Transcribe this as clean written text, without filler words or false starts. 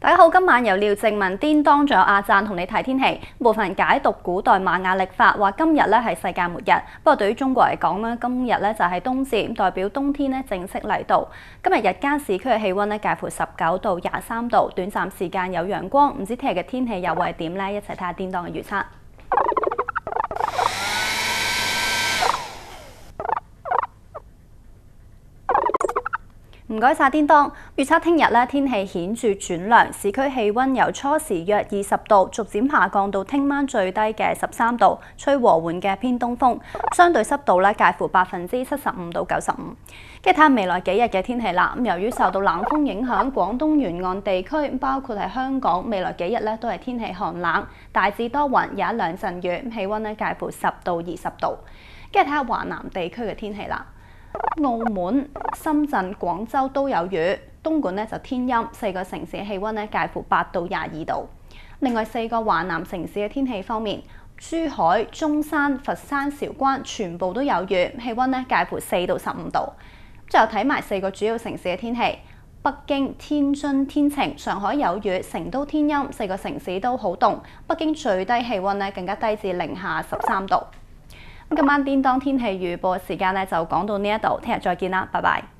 大家好，今晚由廖靜文、顛當仲有阿贊同你睇天氣。部分解讀古代瑪雅曆法，話今日咧係世界末日。不過對於中國嚟講咧，今日咧就係冬至，代表冬天咧正式嚟到。今日日間市區嘅氣温咧介乎19到23度，短暫時間有陽光。唔知聽日嘅天氣又會係點呢？一齊睇下顛當嘅預測。唔該晒，顛當預測聽日咧天氣顯著轉涼，市區氣温由初時約20度，逐漸下降到聽晚最低嘅13度，吹和緩嘅偏東風，相對濕度咧介乎75%到95%。跟住睇下未來幾日嘅天氣啦。由於受到冷風影響，廣東沿岸地區包括係香港，未來幾日咧都係天氣寒冷，大致多雲，有一兩陣雨，氣温咧介乎10到20度。跟住睇下華南地區嘅天氣啦。澳門、深圳、廣州都有雨，東莞咧就天陰，4個城市嘅氣温咧介乎8到22度。另外4個華南城市嘅天氣方面，珠海、中山、佛山、韶關全部都有雨，氣温咧介乎4到15度。最後睇埋4個主要城市嘅天氣，北京、天津天晴，上海有雨，成都天陰，4個城市都好凍。北京最低氣温咧更加低至零下13度。今晚顛當天氣預報嘅時間咧就講到呢一度，聽日再見啦，拜拜。